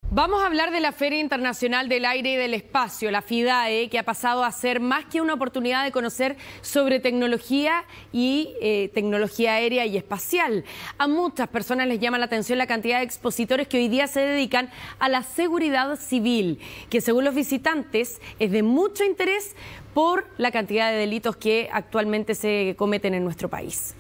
Vamos a hablar de la Feria Internacional del Aire y del Espacio, la FIDAE, que ha pasado a ser más que una oportunidad de conocer sobre tecnología y tecnología aérea y espacial. A muchas personas les llama la atención la cantidad de expositores que hoy día se dedican a la seguridad civil, que según los visitantes es de mucho interés por la cantidad de delitos que actualmente se cometen en nuestro país.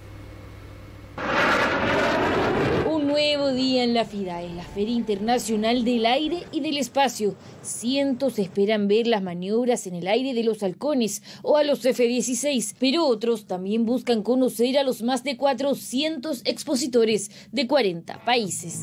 Nuevo día en la FIDAE, la Feria Internacional del Aire y del Espacio. Cientos esperan ver las maniobras en el aire de los halcones o a los F-16, pero otros también buscan conocer a los más de 400 expositores de 40 países.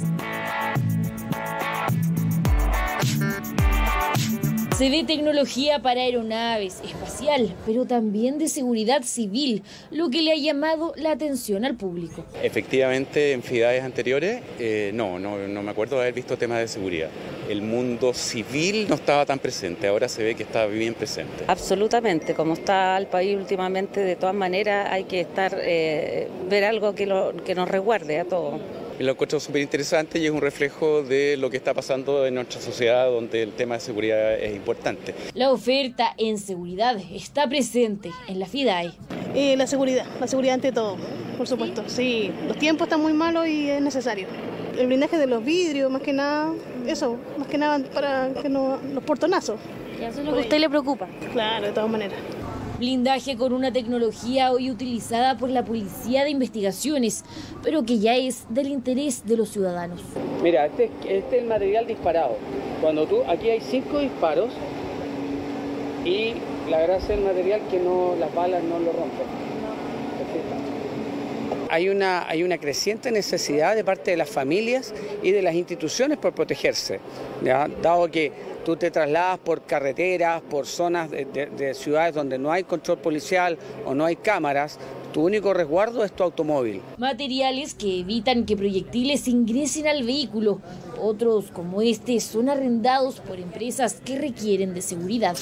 Se ve tecnología para aeronaves, espacial, pero también de seguridad civil, lo que le ha llamado la atención al público. Efectivamente, en FIDAEs anteriores, no me acuerdo de haber visto temas de seguridad. El mundo civil no estaba tan presente, ahora se ve que está bien presente. Absolutamente, como está el país últimamente, de todas maneras hay que ver algo que nos resguarde a todos. Lo encuentro súper interesante y es un reflejo de lo que está pasando en nuestra sociedad, donde el tema de seguridad es importante. La oferta en seguridad está presente en la FIDAE. La seguridad ante todo, por supuesto. Sí, los tiempos están muy malos y es necesario. El blindaje de los vidrios, más que nada para que no los portonazos. ¿Y eso es lo que a usted le preocupa? Claro, de todas maneras. Blindaje con una tecnología hoy utilizada por la Policía de Investigaciones, pero que ya es del interés de los ciudadanos. Mira, este es el material disparado. Aquí hay 5 disparos y la gracia del material que las balas no lo rompen. Hay una creciente necesidad de parte de las familias y de las instituciones por protegerse, ¿ya? Dado que tú te trasladas por carreteras, por zonas de ciudades donde no hay control policial o no hay cámaras, tu único resguardo es tu automóvil. Materiales que evitan que proyectiles ingresen al vehículo. Otros, como este, son arrendados por empresas que requieren de seguridad.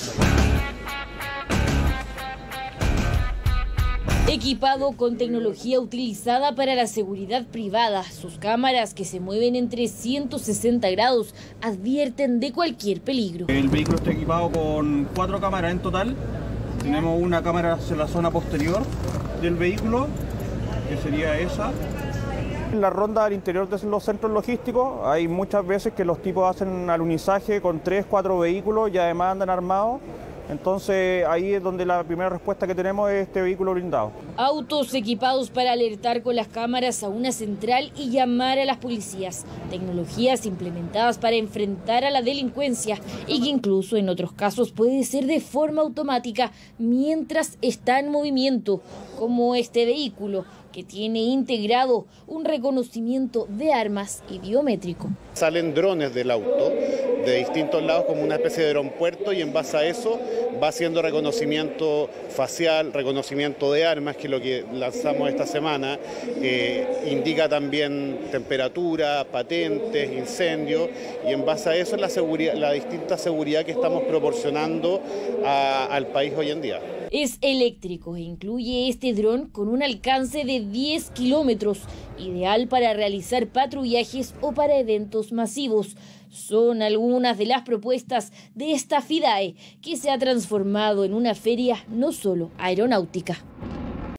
Equipado con tecnología utilizada para la seguridad privada, sus cámaras, que se mueven en 360 grados, advierten de cualquier peligro. El vehículo está equipado con 4 cámaras en total. Tenemos una cámara en la zona posterior del vehículo, que sería esa. En la ronda al interior de los centros logísticos hay muchas veces que los tipos hacen alunizaje con 3, 4 vehículos y además andan armados. Entonces ahí es donde la primera respuesta que tenemos es este vehículo blindado. Autos equipados para alertar con las cámaras a una central y llamar a las policías. Tecnologías implementadas para enfrentar a la delincuencia y que incluso en otros casos puede ser de forma automática mientras está en movimiento, como este vehículo, que tiene integrado un reconocimiento de armas y biométrico. Salen drones del auto de distintos lados como una especie de aeropuerto y en base a eso va haciendo reconocimiento facial, reconocimiento de armas, que es lo que lanzamos esta semana. Indica también temperatura, patentes, incendios, y en base a eso es la distinta seguridad que estamos proporcionando al país hoy en día. Es eléctrico e incluye este dron con un alcance de 10 kilómetros, ideal para realizar patrullajes o para eventos masivos. Son algunas de las propuestas de esta FIDAE, que se ha transformado en una feria no solo aeronáutica.